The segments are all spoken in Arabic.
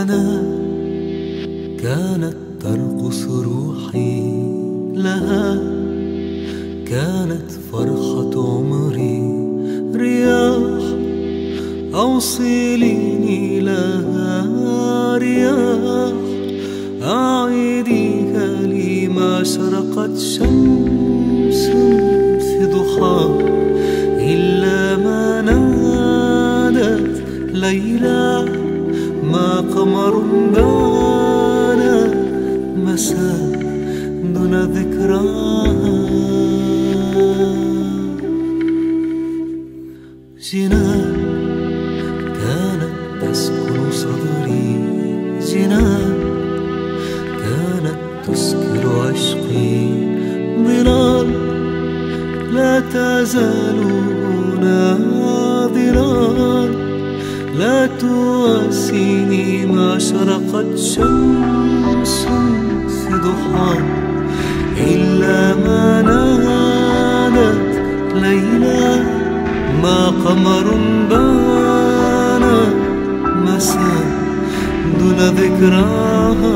أنا كانت ترقص روحي لها، كانت فرحة عمري رياح أوصليني لها، رياح أعيديها لي ما شرقت شمس في ضحاها إلا ما نادت ليلى، ما قمر بان مساء دون ذكراها. جنان كانت تسكن صدري، جنان كانت تسكر عشقي، ظلال لا تزال هنا، ظلال لا تواسيني ما شرقت شمس في ضحاها إلا ما نادت ليلى، ما قمر بان مساء دون ذكراها.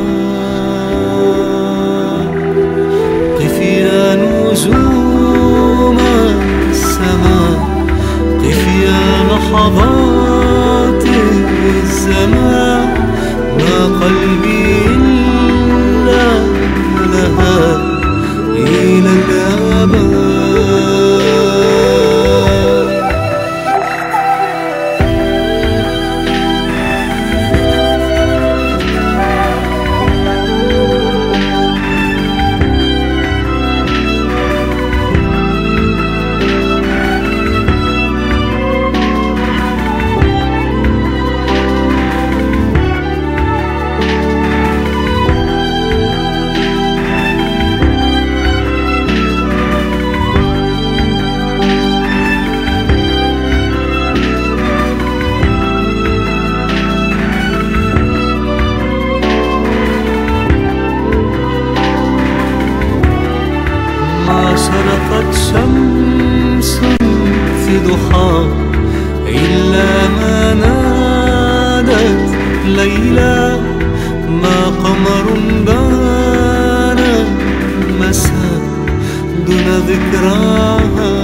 قفي يا نجوم السماء، قفي يا لحظات الزمان، ما قلبي إلا لها إلى الأبد. شرقت شمس في ضحاها إلا ما نادت ليلى، ما قمر بان مساء دون ذكراها.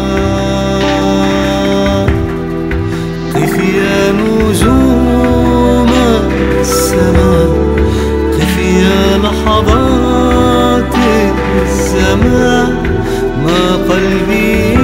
قفي يا نجوم السماء، قفي يا لحظات الزمان، ما قلبي